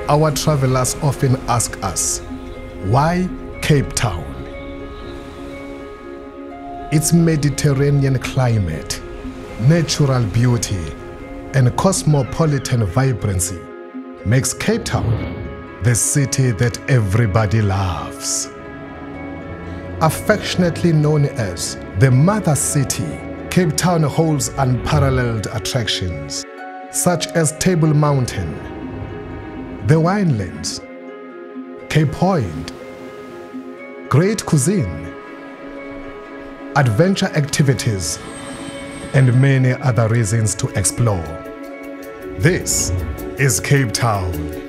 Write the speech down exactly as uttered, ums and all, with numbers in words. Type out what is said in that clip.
Our travelers often ask us, why Cape Town? Its Mediterranean climate, natural beauty, and cosmopolitan vibrancy makes Cape Town the city that everybody loves. Affectionately known as the Mother City, Cape Town holds unparalleled attractions such as Table Mountain, the Winelands, Cape Point, great cuisine, adventure activities, and many other reasons to explore. This is Cape Town.